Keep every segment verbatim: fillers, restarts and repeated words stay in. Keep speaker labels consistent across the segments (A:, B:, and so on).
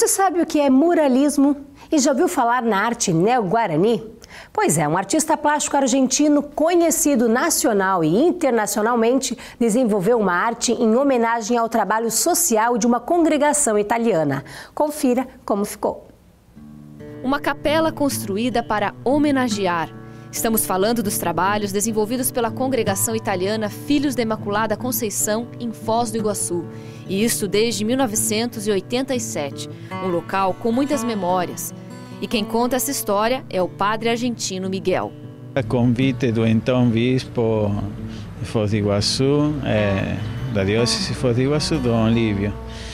A: sabe o que é muralismo? E já ouviu falar na arte neo-guarani? Pois é, um artista plástico argentino conhecido nacional e internacionalmente desenvolveu uma arte em homenagem ao trabalho social de uma congregação italiana. Confira como ficou.
B: Uma capela construída para homenagear. Estamos falando dos trabalhos desenvolvidos pela congregação italiana Filhos da Imaculada Conceição, em Foz do Iguaçu. E isso desde mil novecentos e oitenta e sete, um local com muitas memórias. E quem conta essa história é o padre argentino Miguel.
C: A convite do então bispo de Foz do Iguaçu, é, da diocese de Foz do Iguaçu, Dom Lívio.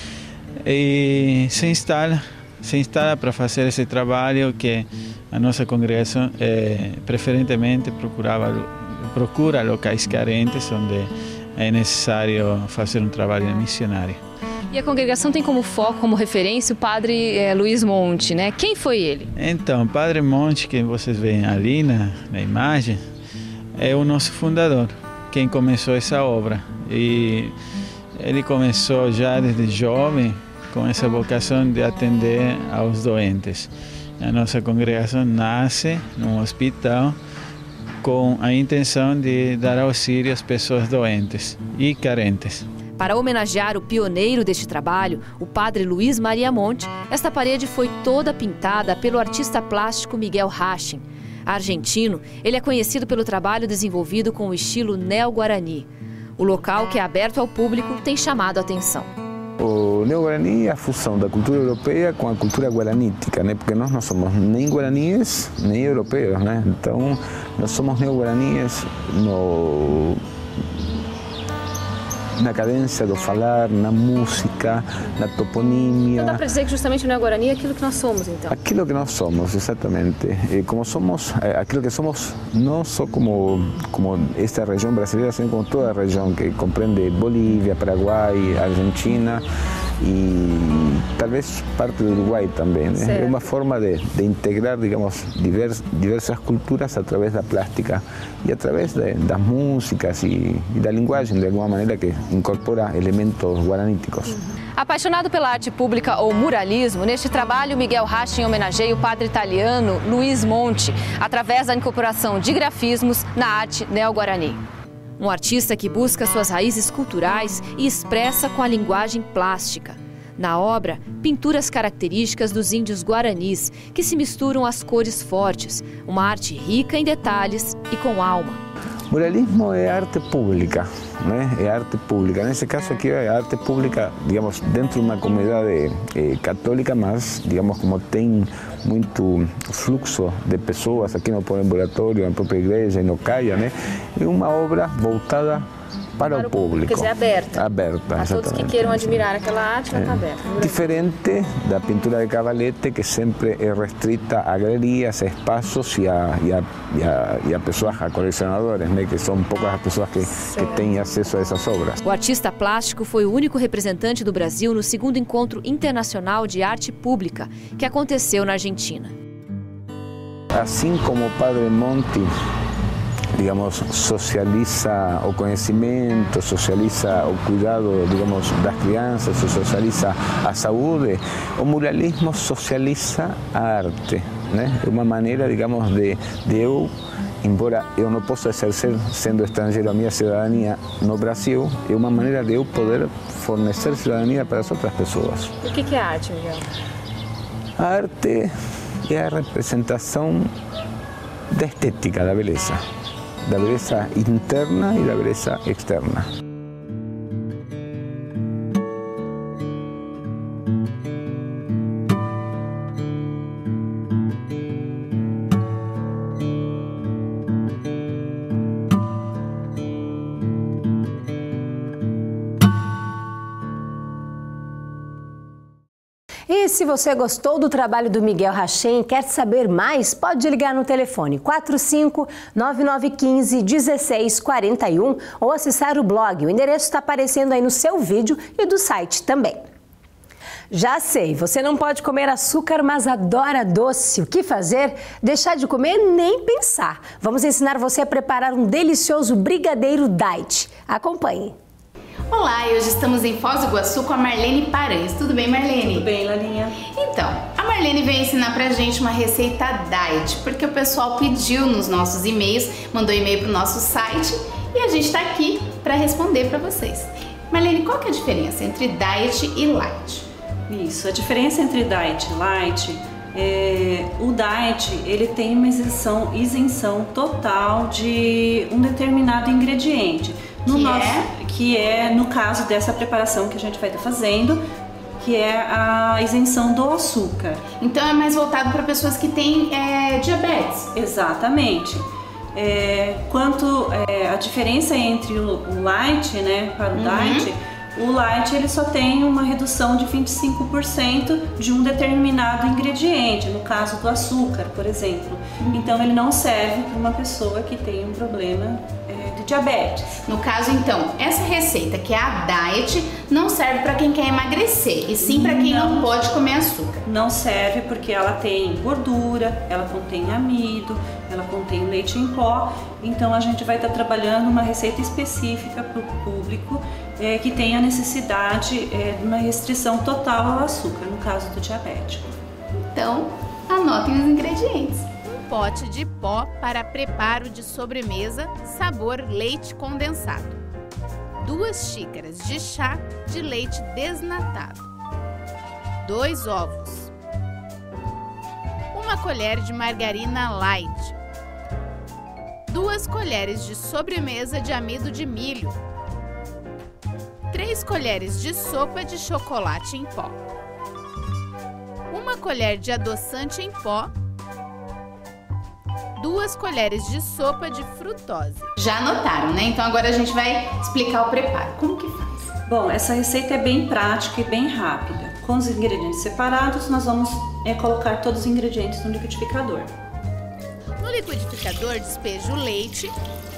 C: E se instala, se instala para fazer esse trabalho que a nossa congregação é, preferentemente procurava, procura locais carentes onde é necessário fazer um trabalho missionário.
B: E a congregação tem como foco, como referência, o padre é, Luiz Monte, né? Quem foi ele?
C: Então, o padre Monte, que vocês veem ali na, na imagem, é o nosso fundador, quem começou essa obra. E ele começou já desde jovem com essa vocação de atender aos doentes. A nossa congregação nasce num hospital com a intenção de dar auxílio às pessoas doentes e carentes.
B: Para homenagear o pioneiro deste trabalho, o padre Luiz Maria Monte, esta parede foi toda pintada pelo artista plástico Miguel Hachin. Argentino, ele é conhecido pelo trabalho desenvolvido com o estilo neo-guarani. O local, que é aberto ao público, tem chamado a atenção.
D: O neo-guarani é a fusão da cultura europeia com a cultura guaranítica, né? Porque nós não somos nem guaraníes nem europeus, né? Então, nós somos neo-guaraníes no... na cadência do falar, na música, na toponímia.
B: Então dá para dizer que justamente o neo-guarani é aquilo que nós somos, então?
D: Aquilo que nós somos, exatamente. E como somos, aquilo que somos não só como, como esta região brasileira, sino como toda a região que compreende Bolívia, Paraguai, Argentina e talvez parte do Uruguai também, né? É uma forma de, de integrar, digamos, divers, diversas culturas através da plástica e através de, das músicas e, e da linguagem, de alguma maneira que incorpora elementos guaraníticos.
B: Apaixonado pela arte pública ou muralismo, neste trabalho Miguel Hachin homenageia o padre italiano Luiz Monte, através da incorporação de grafismos na arte neo-guarani. Um artista que busca suas raízes culturais e expressa com a linguagem plástica. Na obra, pinturas características dos índios guaranis, que se misturam às cores fortes, uma arte rica em detalhes e com alma.
D: Muralismo é arte pública, né? É arte pública. Nesse caso aqui é arte pública, digamos, dentro de uma comunidade eh, católica, mas, digamos, como tem muito fluxo de pessoas aqui no ambulatório, na própria igreja e no CAIA, né? É uma obra voltada para, para o público.
B: Quer dizer, aberta.
D: Aberta,
B: a todos que queiram admirar aquela arte, ela está aberta.
D: Diferente da pintura de Cavalete, que sempre é restrita a galerias, a espaços e a, e a, e a, e a pessoas, a colecionadores, né? Que são poucas as pessoas que, que têm acesso a essas obras.
B: O artista plástico foi o único representante do Brasil no segundo Encontro Internacional de Arte Pública, que aconteceu na Argentina.
D: Assim como o padre Monte, digamos, socializa o conhecimento, socializa o cuidado, digamos, das crianças, socializa a saúde, o muralismo socializa a arte, né? É uma maneira, digamos, de, de eu, embora eu não possa exercer sendo estrangeiro a minha cidadania no Brasil, é uma maneira de eu poder fornecer cidadania para as outras pessoas.
B: O que é arte, Miguel?
D: A arte é a representação da estética, da beleza. Da beleza interna e da beleza externa.
A: E se você gostou do trabalho do Miguel Hachin e quer saber mais, pode ligar no telefone quatro cinco nove nove um cinco um seis quatro um ou acessar o blog. O endereço está aparecendo aí no seu vídeo e do site também. Já sei, você não pode comer açúcar, mas adora doce. O que fazer? Deixar de comer? Nem pensar. Vamos ensinar você a preparar um delicioso brigadeiro diet. Acompanhe.
E: Olá, e hoje estamos em Foz do Iguaçu com a Marlene Paranhos. Tudo bem, Marlene?
F: Tudo bem, Lalinha.
E: Então, a Marlene veio ensinar pra gente uma receita diet, porque o pessoal pediu nos nossos e-mails, mandou e-mail pro nosso site e a gente tá aqui para responder para vocês. Marlene, qual que é a diferença entre diet e light?
F: Isso, a diferença entre diet e light, é, o diet ele tem uma isenção, isenção total de um determinado ingrediente. No
E: que,
F: nosso,
E: é?
F: que é no caso dessa preparação que a gente vai estar fazendo, que é a isenção do açúcar.
E: Então é mais voltado para pessoas que têm é, diabetes.
F: Exatamente. É, quanto é, a diferença entre o, o light, né, para o
E: uhum.
F: diet, o light ele só tem uma redução de vinte e cinco por cento de um determinado ingrediente, no caso do açúcar, por exemplo. Uhum. Então ele não serve para uma pessoa que tem um problema é, de diabetes.
E: No caso, então, essa receita que é a diet não serve para quem quer emagrecer, e sim para quem não, não pode comer açúcar.
F: Não serve porque ela tem gordura, ela contém amido, ela contém leite em pó, então a gente vai estar trabalhando uma receita específica para o público é, que tem a necessidade é, de uma restrição total ao açúcar, no caso do diabético.
E: Então, anotem os ingredientes.
G: Um pote de pó para preparo de sobremesa sabor leite condensado. Duas xícaras de chá de leite desnatado. Dois ovos. Uma colher de margarina light. Duas colheres de sobremesa de amido de milho. Três colheres de sopa de chocolate em pó. Uma colher de adoçante em pó. Duas colheres de sopa de frutose.
E: Já anotaram, né? Então agora a gente vai explicar o preparo. Como que faz?
F: Bom, essa receita é bem prática e bem rápida. Com os ingredientes separados, nós vamos é, colocar todos os ingredientes no liquidificador.
G: No liquidificador, despeje o leite,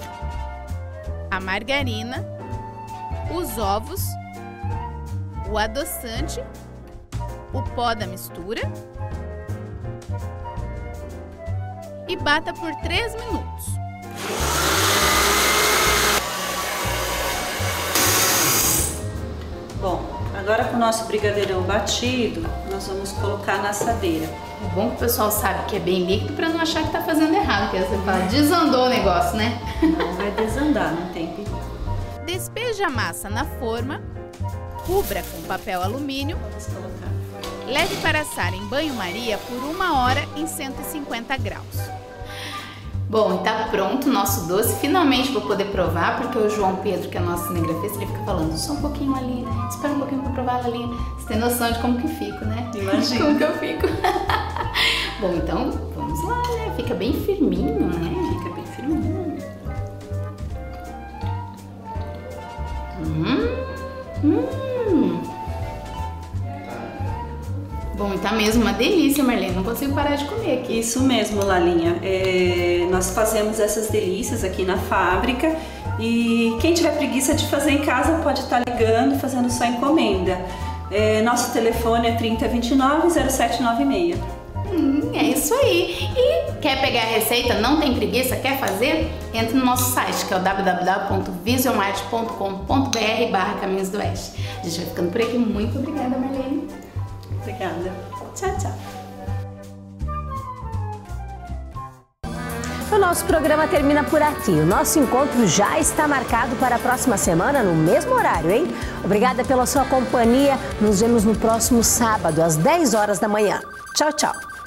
G: a margarina, os ovos, o adoçante, o pó da mistura e bata por três minutos.
F: Bom, agora com o nosso brigadeirão batido, nós vamos colocar na assadeira.
E: É bom que o pessoal sabe que é bem líquido para não achar que tá fazendo errado, porque você fala, desandou o negócio, né?
F: Não vai desandar, não tem perigo.
G: Despeje a massa na forma, cubra com papel alumínio,
F: Vamos colocar.
G: leve para assar em banho-maria por uma hora em cento e cinquenta graus.
E: Bom, e tá pronto o nosso doce. Finalmente vou poder provar, porque o João Pedro, que é nosso cinegrafista, ele fica falando só um pouquinho ali, espera um pouquinho pra provar ali. Você tem noção de como que fico, né?
F: Imagina.
E: Como que eu fico. Bom, então vamos lá, né? Fica bem firminho, né?
F: Fica bem firminho.
E: Hum, hum. Bom, e tá mesmo uma delícia, Marlene. Não consigo parar de comer aqui.
F: Isso mesmo, Lalinha. É, nós fazemos essas delícias aqui na fábrica e quem tiver preguiça de fazer em casa pode estar ligando, fazendo sua encomenda. É, nosso telefone é trinta, vinte e nove, zero sete nove seis.
E: Hum, é isso aí. E quer pegar a receita, não tem preguiça, quer fazer? Entra no nosso site, que é o w w w ponto visionmart ponto com ponto b r barra Caminhos do Oeste. A gente vai ficando por aqui. Muito obrigada, Marlene.
F: Obrigada.
E: Tchau, tchau.
A: O nosso programa termina por aqui. O nosso encontro já está marcado para a próxima semana, no mesmo horário, hein? Obrigada pela sua companhia. Nos vemos no próximo sábado, às dez horas da manhã. Tchau, tchau.